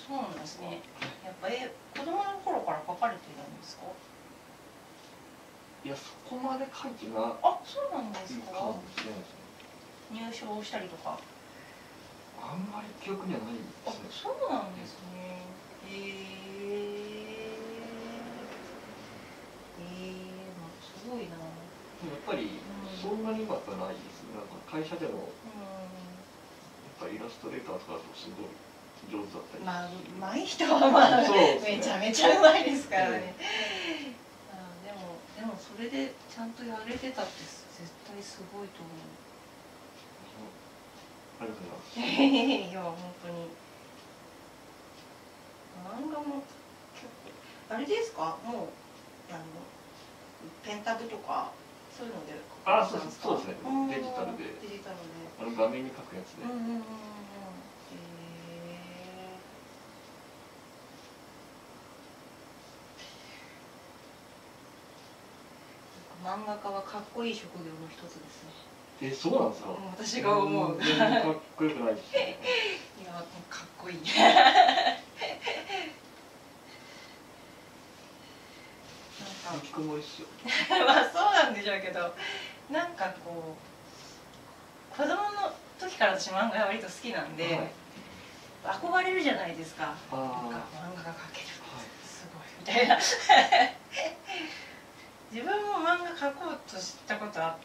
そうなんですね。やっぱ子供の頃から描かれているんですか？ いや、そこまで描いてない。 あ、そうなんですか。 かもしれないですね。 入賞したりとか。 あんまり記憶にはないですね。 そうなんですね。すごいな。 やっぱりそんなにうまくはないですね。なんか会社でもやっぱりイラストレーターとかだとすごい上手だったり。 まあ上手い人はまあめちゃめちゃうまいですからね。でもそれでちゃんとやれてたって絶対すごいと思う。 ありがとうございます。 いや本当に漫画も結構あれですか？もうペンタブとかそういうのであ、そうですね。デジタルで画面に描くやつで。漫画家はかっこいい職業の一つですね。 そうなんですか？ 私が思う。 全然かっこよくないです。 いや、かっこいい。 引きこもりっすよ。 まあそうなんでしょうけど、なんかこう子供の時から私漫画が割と好きなんで、憧れるじゃないですか。なんか漫画が描ける、すごいみたいな。自分も漫画描こうとしたことあって、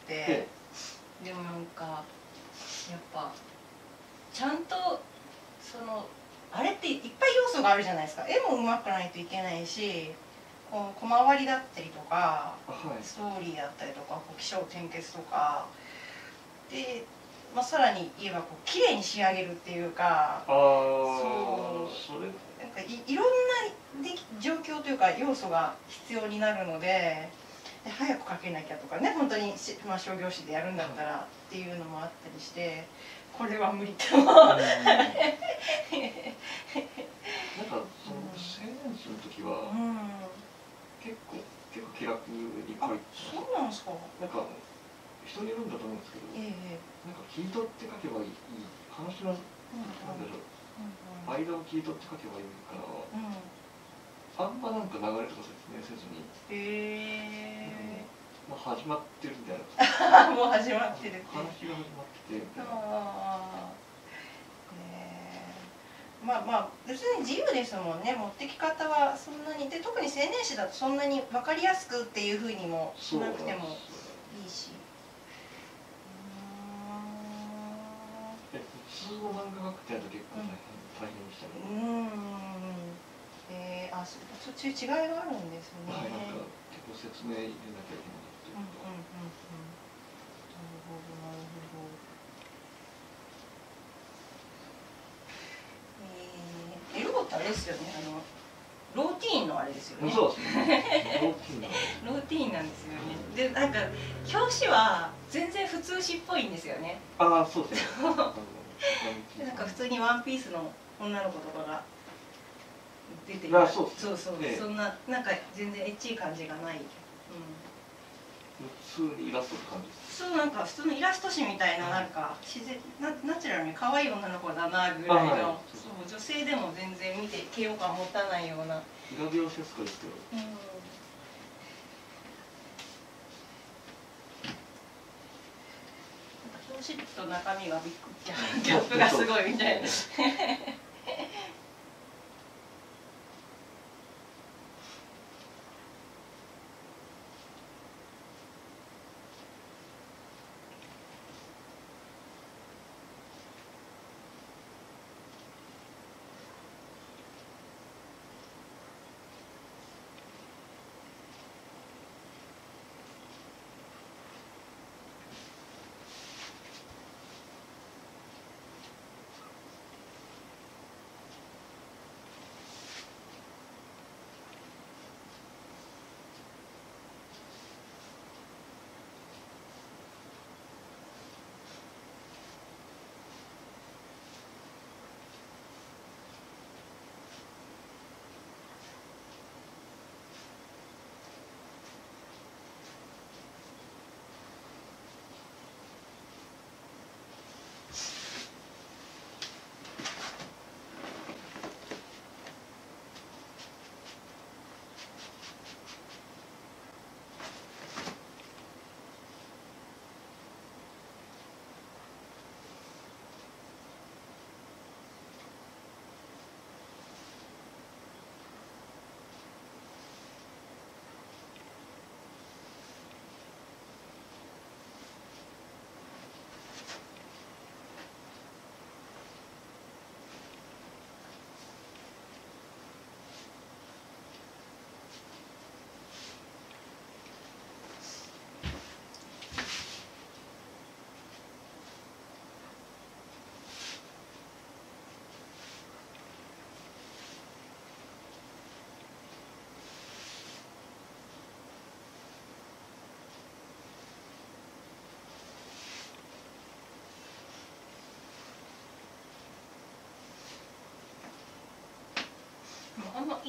でもなんかやっぱちゃんとあれっていっぱい要素があるじゃないですか。絵も上手くないといけないし、小回りだったりとか、ストーリーだったりとか、起承転結とかで、さらに言えば綺麗に仕上げるっていうか、なんかいろんな状況というか要素が必要になるので。早く描けなきゃとかね、本当に商業誌でやるんだったらっていうのもあったりして、これは無理って思う。なんか青年誌の時は結構気楽に描いて。 そうなんですか。 なんか人によるんだと思うんですけど、なんか切り取って描けばいい、話のなんだろう、間を切り取って描けばいいから。あんまなんか流れとか説明せずに、もう始まってるみたいな。 もう始まってるって。 話が始まっててみたいな。 別に自由ですもんね。持ってき方はそんなにで、特に青年誌だとそんなに分かりやすくっていうふうにもしなくてもいいし。 普通の漫画描くってやると結構大変でしたね。 そういう違いがあるんですね。 なんか結構説明入れなきゃいけないっていうか。 なるほどなるほど。エロってあれですよね。ローティーンのあれですよね。 そうですね。 ローティーンなんですよね。で、なんか表紙は全然普通詞っぽいんですよね。 ああ、そうですね。 なんか普通にワンピースの女の子とかが出てる。そう、そんななんか全然エッチい感じがない。 普通にイラストって感じです。 そう、なんか普通のイラスト紙みたいな、なんか自然ナチュラルに可愛い女の子だなぐらいの、女性でも全然見て嫌悪感持たないような。 グラビアセスコですけど。 表紙と中身がギャップがすごいみたいな。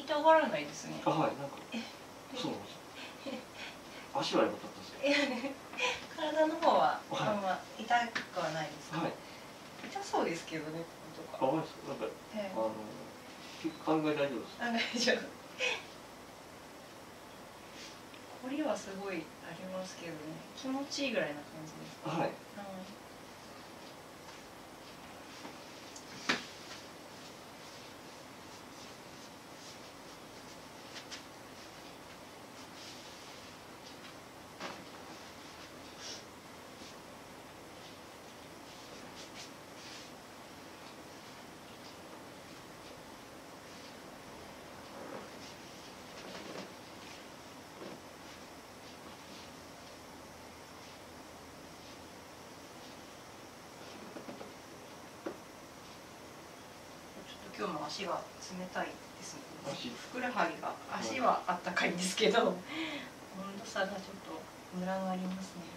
たがらないですね。 あ、はい、なんかそうなんですよ。足は良かったですよ。 体の方はあんま痛くはないですね。 はい。 痛そうですけどね、こことか。 あ、マジですか。なんか案外大丈夫です。 案外大丈夫。凝りはすごいありますけどね、気持ちいいぐらいな感じです。 はい。 今日も足が冷たいですね。ふくらはぎが、 足はあったかいんですけど、温度差がちょっとムラがありますね。